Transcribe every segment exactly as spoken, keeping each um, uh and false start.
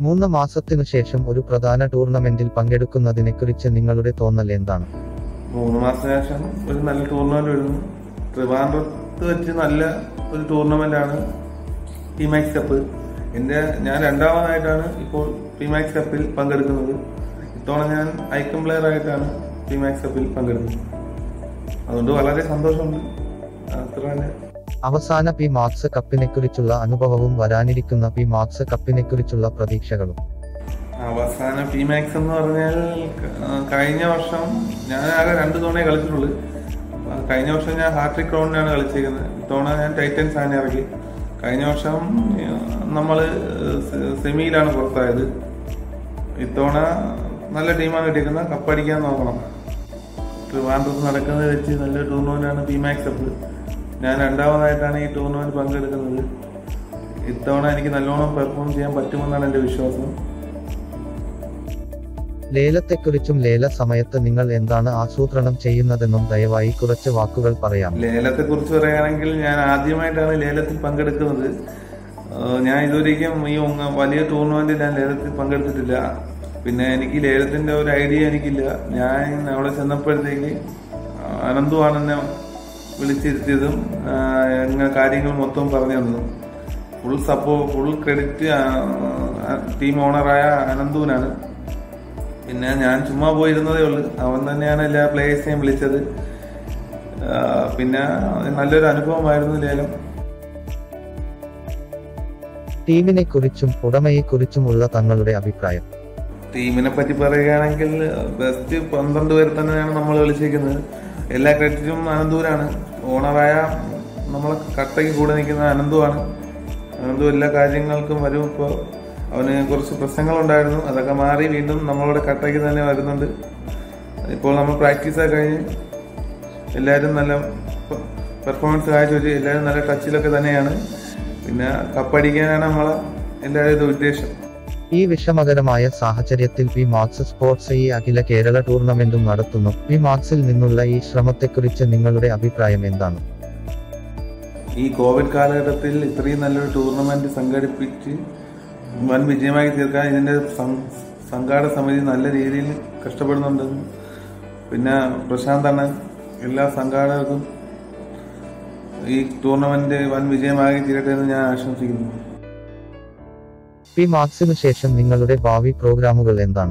മൂന്ന് മാസത്തിനു ശേഷം ഒരു പ്രധാന ടൂർണമെന്റിൽ പങ്കെടുക്കുന്നതിനെക്കുറിച്ച് നിങ്ങളുടെ തോന്നൽ എന്താണ്? മൂന്ന് മാസത്തിന് ശേഷം ഒരു നല്ല ടൂർണമെന്റ് വരുന്നു. ട്രിവാൻഡ്രത്ത് വെച്ച് നല്ല ഒരു ടൂർണമെന്റ് ആണ് പിമാക്സ് കപ്പ്. എന്റെ ഞാൻ രണ്ടാമതായിട്ടാണ് ഇപ്പോൾ പിമാക്സ് കപ്പിൽ പങ്കെടുക്കുന്നത്. ഇത്തവണ ഞാൻ ഐക്കൺ പ്ലെയർ ആയിട്ടാണ് പിമാക്സ് കപ്പിൽ പങ്കെടുക്കുന്നത്. അതുകൊണ്ട് വളരെ സന്തോഷമുണ്ട്. അത്ര തന്നെ. അവസാന പി മാക്സ് കപ്പിനെക്കുറിച്ചുള്ള അനുഭവവും വരാനിരിക്കുന്ന പി മാക്സ് കപ്പിനെക്കുറിച്ചുള്ള പ്രതീക്ഷകളും. അവസാന പി മാക്സ് എന്ന് പറഞ്ഞാൽ കഴിഞ്ഞ വർഷം ഞാൻ ആകെ രണ്ടു തവണയെ കളിച്ചിട്ടുള്ളൂ. കഴിഞ്ഞ വർഷം ഞാൻ ഹാർട്രിക് റൗണ്ടിനാണ് കളിച്ചിരിക്കുന്നത്. ഇത്തവണ ഞാൻ ടൈറ്റൻസ് ആണ് ഇറക്കി. കഴിഞ്ഞ വർഷം നമ്മൾ സെമിയിലാണ് പുറത്തായത്. ഇത്തവണ നല്ല ടീമാണ് കിട്ടിയിരിക്കുന്നത്. കപ്പടിക്കാൻ നോക്കണം. ട്രിവാൻഡ്രത്ത് നടക്കുന്നത് വെച്ച് നല്ലൊരു ടൂർണമെന്റാണ് പി മാക്സ് കപ്പ്. ഞാൻ രണ്ടാമതായിട്ടാണ് ഈ ടൂർണമെന്റ് പങ്കെടുക്കുന്നത്. ഇത്തവണ എനിക്ക് നല്ലോണം പെർഫോം ചെയ്യാൻ പറ്റുമെന്നാണ് എൻ്റെ വിശ്വാസം. ലേലത്തെക്കുറിച്ചും ലേല സമയത്ത് നിങ്ങൾ എന്താണ് ആസൂത്രണം ചെയ്യുന്നതെന്നും ദയവായി കുറച്ച് വാക്കുകൾ പറയാം. ലേലത്തെക്കുറിച്ച് പറയുകയാണെങ്കിൽ ഞാൻ ആദ്യമായിട്ടാണ് ലേലത്തിൽ പങ്കെടുക്കുന്നത്. ഞാൻ ഇതുവരെയും ഈ വലിയ ടൂർണമെന്റിൽ ഞാൻ ലേലത്തിൽ പങ്കെടുത്തിട്ടില്ല. പിന്നെ എനിക്ക് ലേലത്തിന്റെ ഒരു ഐഡിയ എനിക്കില്ല. ഞാൻ അവിടെ ചെന്നപ്പോഴത്തേക്ക് അനന്തുവാണ് എന്നെ വിളിച്ചിരുത്തിയതും ഇങ്ങനെ കാര്യങ്ങൾ മൊത്തം പറഞ്ഞു തന്നതും. Full support full credit team ഓണറായ അനന്തുവിനാണ്. പിന്നെ ഞാൻ ചുമ്മാ പോയിരുന്നതേ ഉള്ളൂ. അവൻ തന്നെയാണ് എല്ലാ പ്ലേയേഴ്സിനെയും വിളിച്ചത്. പിന്നെ നല്ലൊരു അനുഭവമായിരുന്നു ലേലം. ടീമിനെ കുറിച്ചും ഉടമയെ കുറിച്ചുമുള്ള തങ്ങളുടെ അഭിപ്രായം. ടീമിനെ പറ്റി പറയുകയാണെങ്കിൽ ബെസ്റ്റ് പന്ത്രണ്ട് പേർ തന്നെയാണ് നമ്മൾ വിളിച്ചിരിക്കുന്നത്. എല്ലാ ക്രെഡിറ്റും അനന്തൂരാണ്. ഓണറായ നമ്മളെ കട്ടയ്ക്ക് കൂടെ നിൽക്കുന്ന അനന്തുവാണ്. അനന്തു എല്ലാ കാര്യങ്ങൾക്കും വരും. ഇപ്പോൾ അവന് കുറച്ച് പ്രശ്നങ്ങളുണ്ടായിരുന്നു. അതൊക്കെ മാറി വീണ്ടും നമ്മളുടെ കട്ടയ്ക്ക് തന്നെ വരുന്നുണ്ട്. ഇപ്പോൾ നമ്മൾ പ്രാക്ടീസൊക്കെ കഴിഞ്ഞ് എല്ലാവരും നല്ല പെർഫോമൻസ് കാഴ്ചവെച്ച് എല്ലാവരും നല്ല ടച്ചിലൊക്കെ തന്നെയാണ്. പിന്നെ കപ്പടിക്കാനാണ് നമ്മളെ എല്ലാവരുടെയും ഉദ്ദേശം. ഈ വിഷമകരമായ സാഹചര്യത്തിൽ പി മാക്സ് സ്പോർട്സ് ഈ അഖില കേരള ടൂർണമെന്റും നടത്തുന്നു. പി മാക്സിൽ നിന്നുള്ള ഈ ശ്രമത്തെക്കുറിച്ച് നിങ്ങളുടെ അഭിപ്രായം എന്താണ്? ഈ കോവിഡ് കാലഘട്ടത്തിൽ ഇത്രയും നല്ലൊരു ടൂർണമെന്റ് സംഘടിപ്പിച്ച് വൻ വിജയമായി തീർക്കാൻ ഇതിന്റെ സംഘാടക സമിതി നല്ല രീതിയിൽ കഷ്ടപ്പെടുന്നുണ്ടെന്നും പിന്നെ പ്രശാന്ത് അണ്ണൻ എല്ലാ സംഘാടകർക്കും ഈ ടൂർണമെന്റ് വൻ വിജയമായി തീരട്ടെ എന്ന് ഞാൻ ആശംസിക്കുന്നു. പി മാക്സിനു ശേഷം നിങ്ങളുടെ ഭാവി പ്രോഗ്രാമുകൾ എന്താണ്?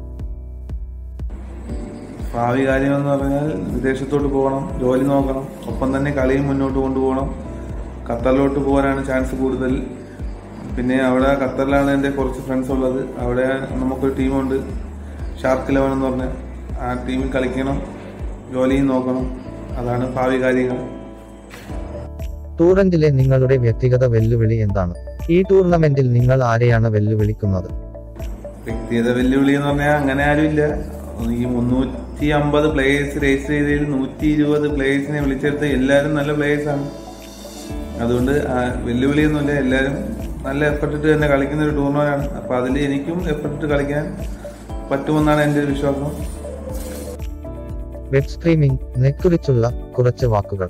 ഭാവി കാര്യമെന്ന് പറഞ്ഞാൽ വിദേശത്തോട്ട് പോകണം, ജോലി നോക്കണം, ഒപ്പം തന്നെ കളിയും മുന്നോട്ട് കൊണ്ടുപോകണം. ഖത്തറിലോട്ട് പോകാനാണ് ചാൻസ് കൂടുതൽ. പിന്നെ അവിടെ ഖത്തറിലാണ് എൻ്റെ കുറച്ച് ഫ്രണ്ട്സ് ഉള്ളത്. അവിടെ നമുക്കൊരു ടീമുണ്ട്, ഷാർക്ക് ഇലവൻ എന്ന് പറഞ്ഞാൽ. ആ ടീമിൽ കളിക്കണം, ജോലിയും നോക്കണം. അതാണ് ഭാവി കാര്യങ്ങൾ. ടൂറന്റിലെ നിങ്ങളുടെ വ്യക്തിഗത വെല്ലുവിളി എന്താണ്? ഈ ടൂർണമെന്റിൽ നിങ്ങൾ ആരെയാണ് വെല്ലുവിളിക്കുന്നത്? വ്യക്തിഗത വെല്ലുവിളി എന്ന് പറഞ്ഞാൽ അങ്ങനെ ആരുമില്ല. ഈ മുന്നൂറ്റി അമ്പത് പ്ലേയേഴ്സ് രജിസ്റ്റർ ചെയ്തതിൽ നൂറ്റി ഇരുപത് പ്ലേയേഴ്സിനെ വിളിച്ചെടുത്ത് എല്ലാവരും നല്ല പ്ലേയേഴ്സാണ്. അതുകൊണ്ട് വെല്ലുവിളിയൊന്നുമില്ല. എല്ലാവരും നല്ല എഫർട്ടിട്ട് തന്നെ കളിക്കുന്ന ഒരു ടൂർണമെന്റാണ്. അപ്പൊ അതിൽ എനിക്കും എഫർട്ടിട്ട് കളിക്കാൻ പറ്റുമെന്നാണ് എൻ്റെ ഒരു വിശ്വാസം. വെബ് സ്ട്രീമിംഗിനെ കുറിച്ചുള്ള കുറച്ച് വാക്കുകൾ.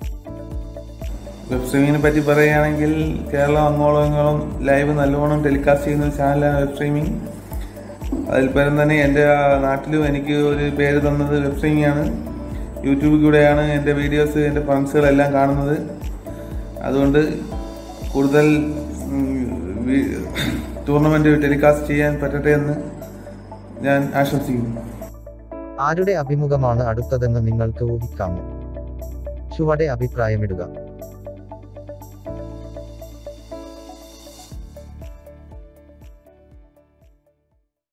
വെബ് സ്ട്രീമിങ്ങിനെ പറ്റി പറയുകയാണെങ്കിൽ കേരളം അങ്ങോളം ഇങ്ങോളം ലൈവ് നല്ലോണം ടെലികാസ്റ്റ് ചെയ്യുന്ന ഒരു ചാനലാണ് വെബ് സ്ട്രീമിംഗ്. അതിൽ പരം തന്നെ എൻ്റെ നാട്ടിലും എനിക്ക് ഒരു പേര് തന്നത് വെബ് സ്ട്രീമിംഗ് ആണ്. യൂട്യൂബിൽ കൂടെയാണ് എൻ്റെ വീഡിയോസ് എൻ്റെ ഫ്രണ്ട്സുകളെല്ലാം കാണുന്നത്. അതുകൊണ്ട് കൂടുതൽ ടൂർണമെന്റ് ടെലികാസ്റ്റ് ചെയ്യാൻ പറ്റട്ടെ എന്ന് ഞാൻ ആശംസിക്കുന്നു. ആരുടെ അഭിമുഖമാണ് അടുത്തതെന്ന് നിങ്ങൾക്ക് ഊഹിക്കാമോ? ചുവടെ അഭിപ്രായമിടുക.